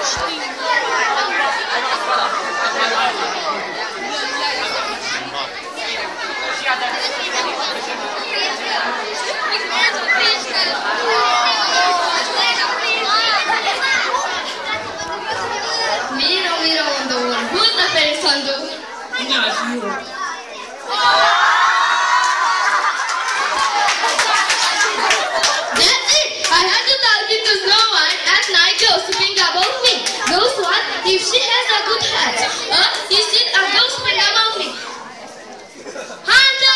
Miro on the wall. Who's the first one to? Not you. That's it! I had to tell it to Snow White at night gossiping about me. Knows what? If she has a good hat, is it a gossiping about me? Hunter!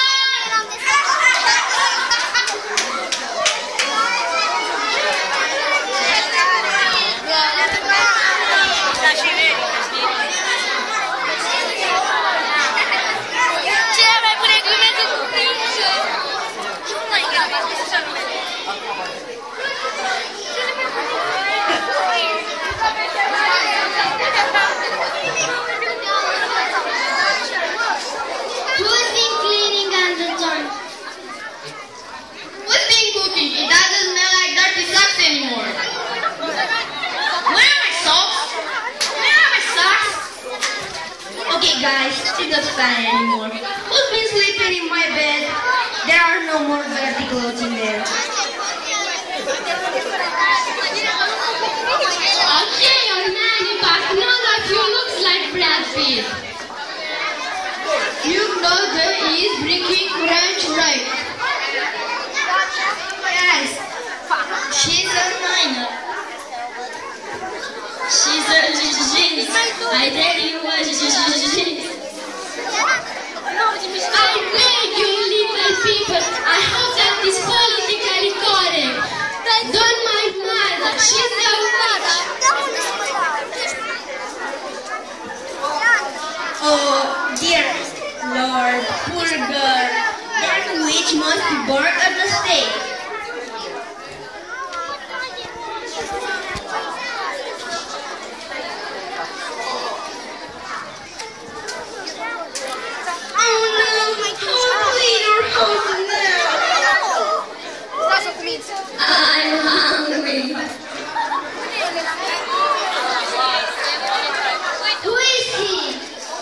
Who's been cleaning under joint? Who's been cooking? It doesn't smell like dirty socks anymore. Where are my socks? Where are my socks? Okay guys, it doesn't matter anymore. Who's been sleeping in my bed? There are no more dirty clothes in there. Okay, your nanny pack knows that you look like Brad Pitt. You know there is breaking French right? Yes. She's a minor. She's a genius. I tell you what, she's a genius. I beg you little people, I hope that is politically correct. Don't mind Martha, she's so much. Oh dear Lord, poor girl, that witch must be burnt at the stake. Oh no, how clean our house now. That's what it means. I'm hungry. Who is he?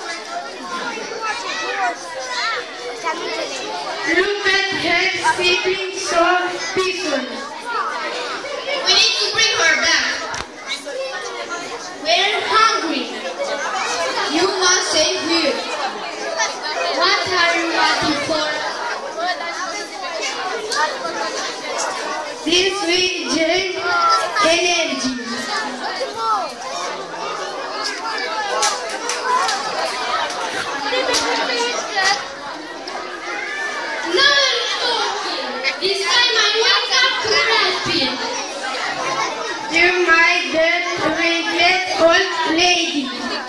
Look at her sleeping so peaceful. We need to bring her back. We're hungry. You must save food. What are you waiting for? This will generate energy. No talking. This time I wake up to Brad Pitt. You might then regret old lady.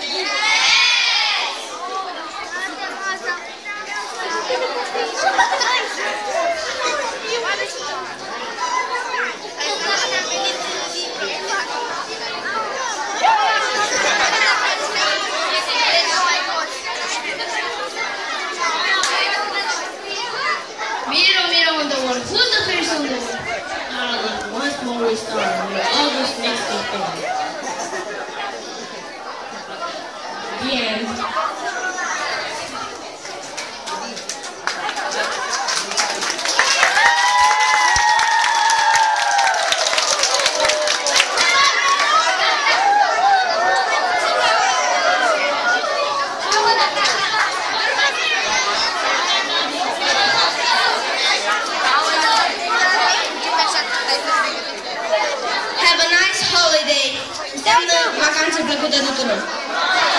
Miro on the wall. Who's the first on the wall? Once more we start. We're almost next to it. The end. Have a nice holiday. Înseamnă vacanță plăcută tuturor.